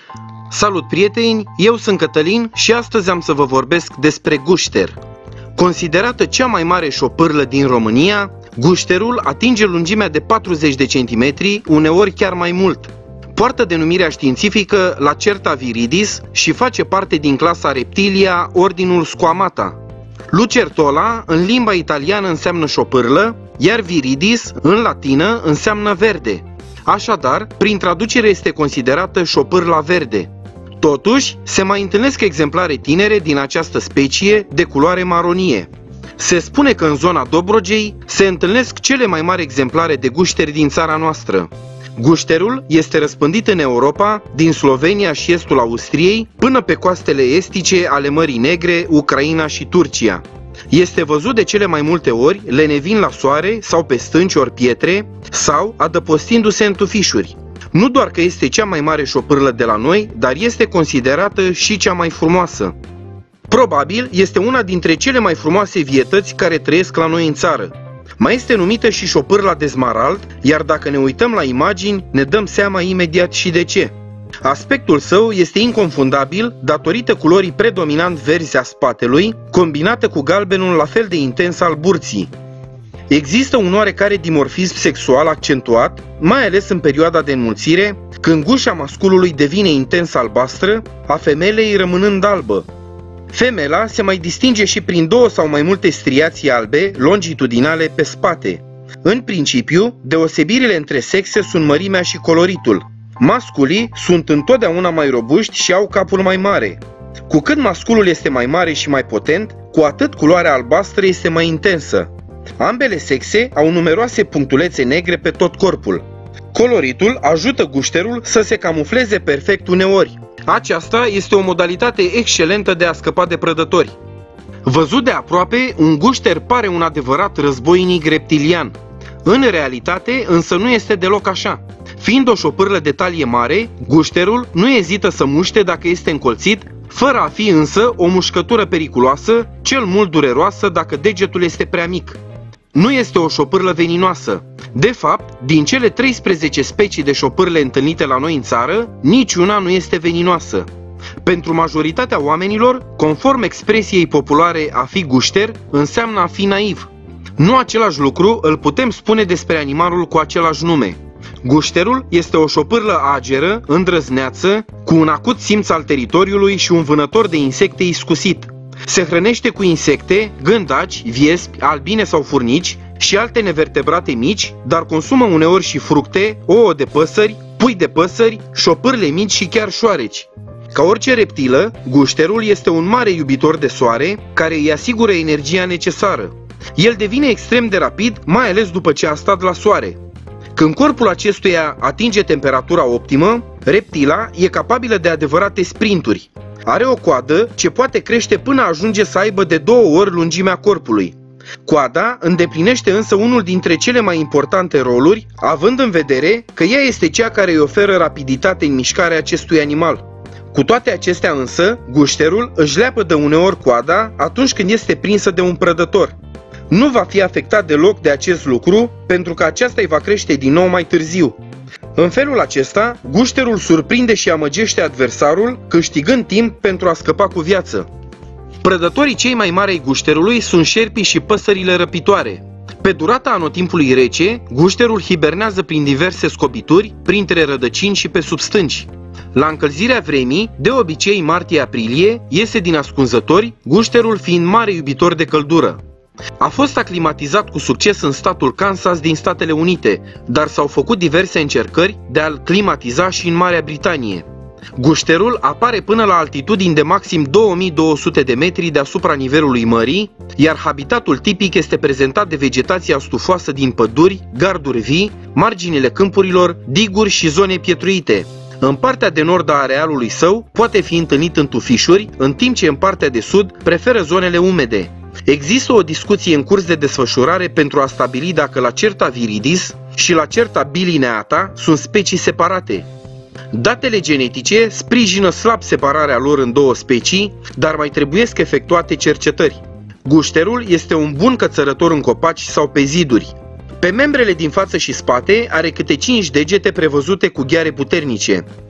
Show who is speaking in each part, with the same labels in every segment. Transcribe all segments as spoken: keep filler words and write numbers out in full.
Speaker 1: Salut prieteni, eu sunt Cătălin și astăzi am să vă vorbesc despre gușter. Considerată cea mai mare șopârlă din România, gușterul atinge lungimea de patruzeci de centimetri, uneori chiar mai mult. Poartă denumirea științifică Lacerta viridis și face parte din clasa Reptilia, ordinul Squamata. Lucertola în limba italiană înseamnă șopârlă, iar viridis în latină înseamnă verde. Așadar, prin traducere este considerată șopârla verde. Totuși, se mai întâlnesc exemplare tinere din această specie de culoare maronie. Se spune că în zona Dobrogei se întâlnesc cele mai mari exemplare de gușteri din țara noastră. Gușterul este răspândit în Europa, din Slovenia și estul Austriei, până pe coastele estice ale Mării Negre, Ucraina și Turcia. Este văzut de cele mai multe ori lenevind la soare sau pe stânci ori pietre, sau adăpostindu-se în tufișuri. Nu doar că este cea mai mare șopârlă de la noi, dar este considerată și cea mai frumoasă. Probabil este una dintre cele mai frumoase vietăți care trăiesc la noi în țară. Mai este numită și șopârla de smarald, iar dacă ne uităm la imagini, ne dăm seama imediat și de ce. Aspectul său este inconfundabil datorită culorii predominant verzi a spatelui, combinată cu galbenul la fel de intens al burții. Există un oarecare dimorfism sexual accentuat, mai ales în perioada de înmulțire, când gușa masculului devine intens albastră, a femelei rămânând albă. Femela se mai distinge și prin două sau mai multe striații albe longitudinale pe spate. În principiu, deosebirile între sexe sunt mărimea și coloritul. Masculii sunt întotdeauna mai robuști și au capul mai mare. Cu cât masculul este mai mare și mai potent, cu atât culoarea albastră este mai intensă. Ambele sexe au numeroase punctulețe negre pe tot corpul. Coloritul ajută gușterul să se camufleze perfect uneori. Aceasta este o modalitate excelentă de a scăpa de prădători. Văzut de aproape, un gușter pare un adevărat războinic reptilian. În realitate, însă nu este deloc așa. Fiind o șopârlă de talie mare, gușterul nu ezită să muște dacă este încolțit, fără a fi însă o mușcătură periculoasă, cel mult dureroasă dacă degetul este prea mic. Nu este o șopârlă veninoasă. De fapt, din cele treisprezece specii de șopârle întâlnite la noi în țară, niciuna nu este veninoasă. Pentru majoritatea oamenilor, conform expresiei populare a fi gușter, înseamnă a fi naiv. Nu același lucru îl putem spune despre animalul cu același nume. Gușterul este o șopârlă ageră, îndrăzneață, cu un acut simț al teritoriului și un vânător de insecte iscusit. Se hrănește cu insecte, gândaci, viespi, albine sau furnici și alte nevertebrate mici, dar consumă uneori și fructe, ouă de păsări, pui de păsări, șopârle mici și chiar șoareci. Ca orice reptilă, gușterul este un mare iubitor de soare care îi asigură energia necesară. El devine extrem de rapid, mai ales după ce a stat la soare. Când corpul acestuia atinge temperatura optimă, reptila e capabilă de adevărate sprinturi. Are o coadă ce poate crește până ajunge să aibă de două ori lungimea corpului. Coada îndeplinește însă unul dintre cele mai importante roluri, având în vedere că ea este cea care îi oferă rapiditate în mișcarea acestui animal. Cu toate acestea însă, gușterul își leapădă uneori coada atunci când este prinsă de un prădător. Nu va fi afectat deloc de acest lucru, pentru că aceasta îi va crește din nou mai târziu. În felul acesta, gușterul surprinde și amăgește adversarul, câștigând timp pentru a scăpa cu viață. Prădătorii cei mai mari ai gușterului sunt șerpii și păsările răpitoare. Pe durata anotimpului rece, gușterul hibernează prin diverse scobituri, printre rădăcini și pe sub stânci. La încălzirea vremii, de obicei martie-aprilie, iese din ascunzători, gușterul fiind mare iubitor de căldură. A fost aclimatizat cu succes în statul Kansas din Statele Unite, dar s-au făcut diverse încercări de a-l climatiza și în Marea Britanie. Gușterul apare până la altitudini de maxim două mii două sute de metri deasupra nivelului mării, iar habitatul tipic este prezentat de vegetația stufoasă din păduri, garduri vii, marginile câmpurilor, diguri și zone pietruite. În partea de nord a arealului său poate fi întâlnit în tufișuri, în timp ce în partea de sud preferă zonele umede. Există o discuție în curs de desfășurare pentru a stabili dacă Lacerta viridis și Lacerta bilineata sunt specii separate. Datele genetice sprijină slab separarea lor în două specii, dar mai trebuiesc efectuate cercetări. Gușterul este un bun cățărător în copaci sau pe ziduri. Pe membrele din față și spate are câte cinci degete prevăzute cu gheare puternice.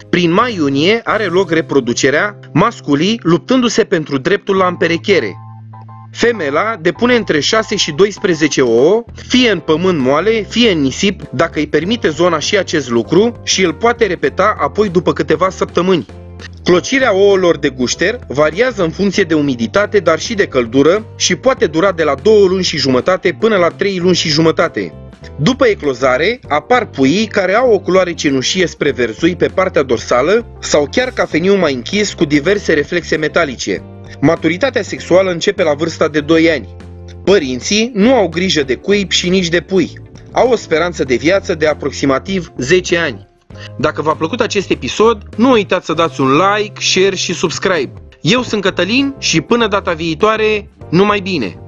Speaker 1: Prin mai-iunie are loc reproducerea, masculii luptându-se pentru dreptul la împerechere. Femela depune între șase și doisprezece ouă, fie în pământ moale, fie în nisip, dacă îi permite zona și acest lucru, și îl poate repeta apoi după câteva săptămâni. Clocirea ouălor de gușter variază în funcție de umiditate, dar și de căldură și poate dura de la două luni și jumătate până la trei luni și jumătate. După eclozare, apar puii care au o culoare cenușie spre verzui pe partea dorsală sau chiar cafeniu mai închis cu diverse reflexe metalice. Maturitatea sexuală începe la vârsta de doi ani. Părinții nu au grijă de cuib și nici de pui. Au o speranță de viață de aproximativ zece ani. Dacă v-a plăcut acest episod, nu uitați să dați un like, share și subscribe. Eu sunt Cătălin și până data viitoare, numai bine!